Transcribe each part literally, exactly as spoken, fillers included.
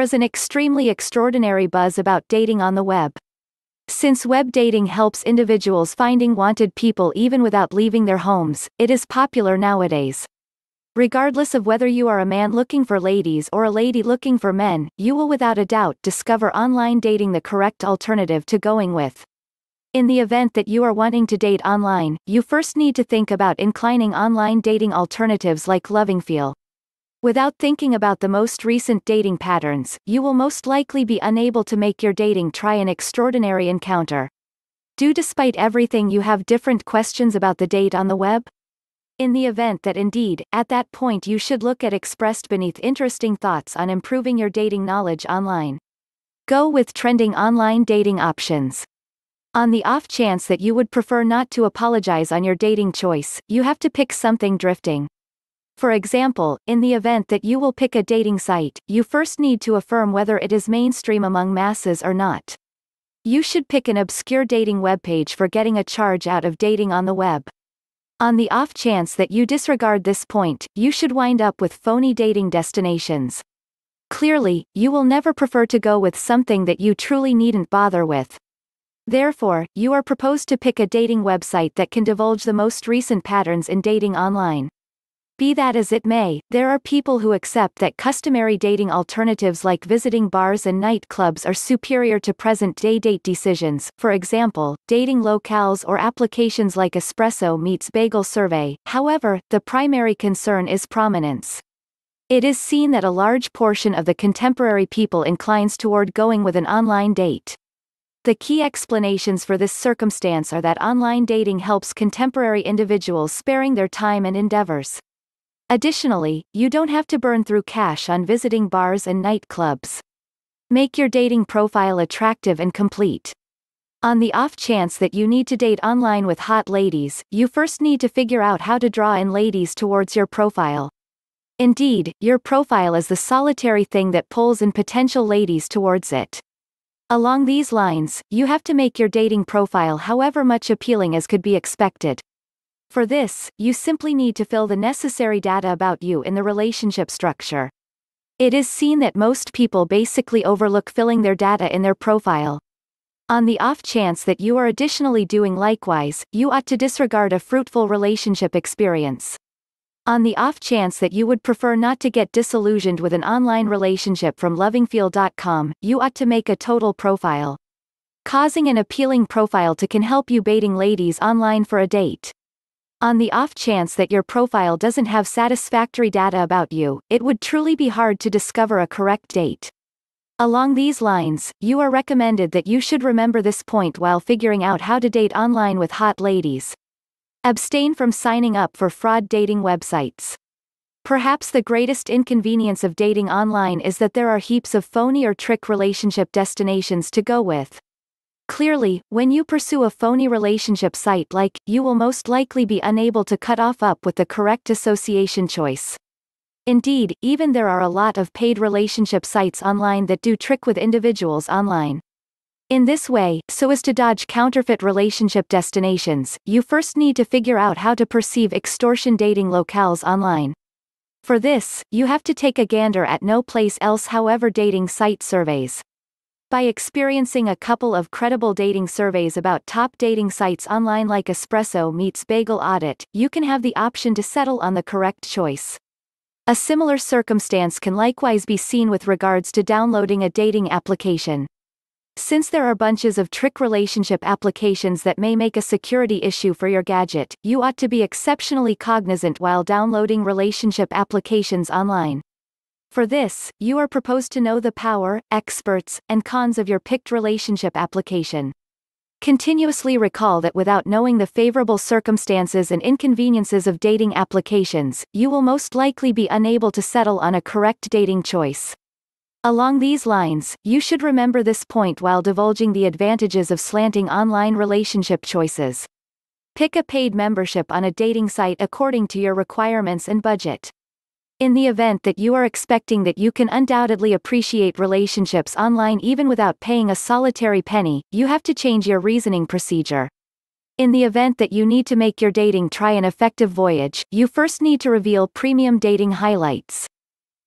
is an extremely extraordinary buzz about dating on the web. Since web dating helps individuals finding wanted people even without leaving their homes, it is popular nowadays. Regardless of whether you are a man looking for ladies or a lady looking for men, you will without a doubt discover online dating the correct alternative to going with. In the event that you are wanting to date online, you first need to think about inclining online dating alternatives like Lovingfeel. Without thinking about the most recent dating patterns, you will most likely be unable to make your dating try an extraordinary encounter. Do despite everything you have different questions about the date on the web? In the event that indeed, at that point you should look at expressed beneath interesting thoughts on improving your dating knowledge online. Go with trending online dating options. On the off chance that you would prefer not to apologize on your dating choice, you have to pick something drifting. For example, in the event that you will pick a dating site, you first need to affirm whether it is mainstream among masses or not. You should pick an obscure dating webpage for getting a charge out of dating on the web. On the off chance that you disregard this point, you should wind up with phony dating destinations. Clearly, you will never prefer to go with something that you truly needn't bother with. Therefore, you are proposed to pick a dating website that can divulge the most recent patterns in dating online. Be that as it may, there are people who accept that customary dating alternatives like visiting bars and nightclubs are superior to present-day date decisions, for example, dating locales or applications like Espresso Meets Bagel Survey. However, the primary concern is prominence. It is seen that a large portion of the contemporary people inclines toward going with an online date. The key explanations for this circumstance are that online dating helps contemporary individuals sparing their time and endeavors. Additionally, you don't have to burn through cash on visiting bars and nightclubs. Make your dating profile attractive and complete. On the off chance that you need to date online with hot ladies, you first need to figure out how to draw in ladies towards your profile. Indeed, your profile is the solitary thing that pulls in potential ladies towards it. Along these lines, you have to make your dating profile however much appealing as could be expected. For this, you simply need to fill the necessary data about you in the relationship structure. It is seen that most people basically overlook filling their data in their profile. On the off chance that you are additionally doing likewise, you ought to disregard a fruitful relationship experience. On the off chance that you would prefer not to get disillusioned with an online relationship from Lovingfeel dot com, you ought to make a total profile. Causing an appealing profile to can help you baiting ladies online for a date. On the off chance that your profile doesn't have satisfactory data about you, it would truly be hard to discover a correct date. Along these lines, you are recommended that you should remember this point while figuring out how to date online with hot ladies. Abstain from signing up for fraud dating websites. Perhaps the greatest inconvenience of dating online is that there are heaps of phony or trick relationship destinations to go with. Clearly, when you pursue a phony relationship site like, you will most likely be unable to cut off up with the correct association choice. Indeed, even there are a lot of paid relationship sites online that do trick with individuals online. In this way, so as to dodge counterfeit relationship destinations, you first need to figure out how to perceive extortion dating locales online. For this, you have to take a gander at No Place Else However dating site surveys. By experiencing a couple of credible dating surveys about top dating sites online like Espresso Meets Bagel Audit, you can have the option to settle on the correct choice. A similar circumstance can likewise be seen with regards to downloading a dating application. Since there are bunches of trick relationship applications that may make a security issue for your gadget, you ought to be exceptionally cognizant while downloading relationship applications online. For this, you are proposed to know the power, experts, and cons of your picked relationship application. Continuously recall that without knowing the favorable circumstances and inconveniences of dating applications, you will most likely be unable to settle on a correct dating choice. Along these lines, you should remember this point while divulging the advantages of slanting online relationship choices. Pick a paid membership on a dating site according to your requirements and budget. In the event that you are expecting that you can undoubtedly appreciate relationships online even without paying a solitary penny, you have to change your reasoning procedure. In the event that you need to make your dating try an effective voyage, you first need to reveal premium dating highlights.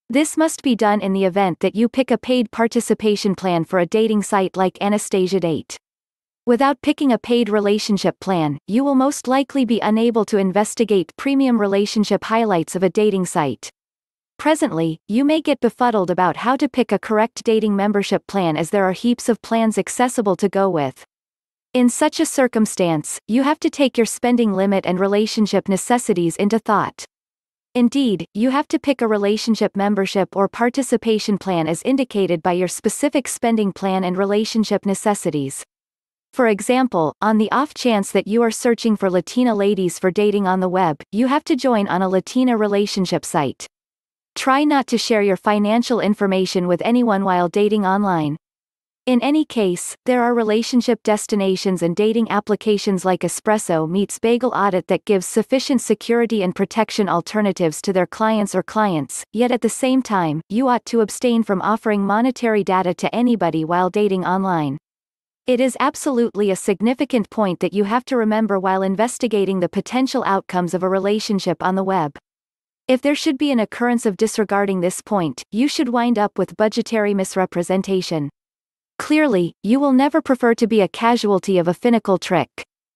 This must be done in the event that you pick a paid participation plan for a dating site like Anastasia Date. Without picking a paid relationship plan, you will most likely be unable to investigate premium relationship highlights of a dating site. Presently, you may get befuddled about how to pick a correct dating membership plan as there are heaps of plans accessible to go with. In such a circumstance, you have to take your spending limit and relationship necessities into thought. Indeed, you have to pick a relationship membership or participation plan as indicated by your specific spending plan and relationship necessities. For example, on the off chance that you are searching for Latina ladies for dating on the web, you have to join on a Latina relationship site. Try not to share your financial information with anyone while dating online. In any case, there are relationship destinations and dating applications like Espresso Meets Bagel Audit that gives sufficient security and protection alternatives to their clients or clients, yet at the same time, you ought to abstain from offering monetary data to anybody while dating online. It is absolutely a significant point that you have to remember while investigating the potential outcomes of a relationship on the web. If there should be an occurrence of disregarding this point, you should wind up with budgetary misrepresentation. Clearly, you will never prefer to be a casualty of a finical trick.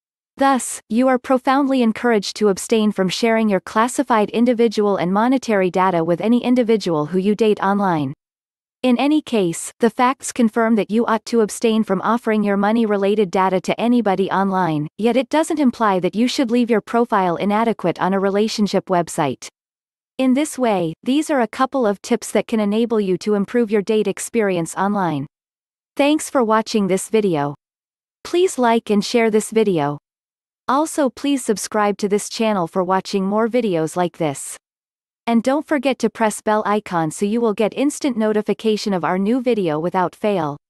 Thus, you are profoundly encouraged to abstain from sharing your classified individual and monetary data with any individual who you date online. In any case, the facts confirm that you ought to abstain from offering your money-related data to anybody online, yet it doesn't imply that you should leave your profile inadequate on a relationship website. In this way, these are a couple of tips that can enable you to improve your date experience online. Thanks for watching this video. Please like and share this video. Also, please subscribe to this channel for watching more videos like this. And don't forget to press bell icon so you will get instant notification of our new video without fail.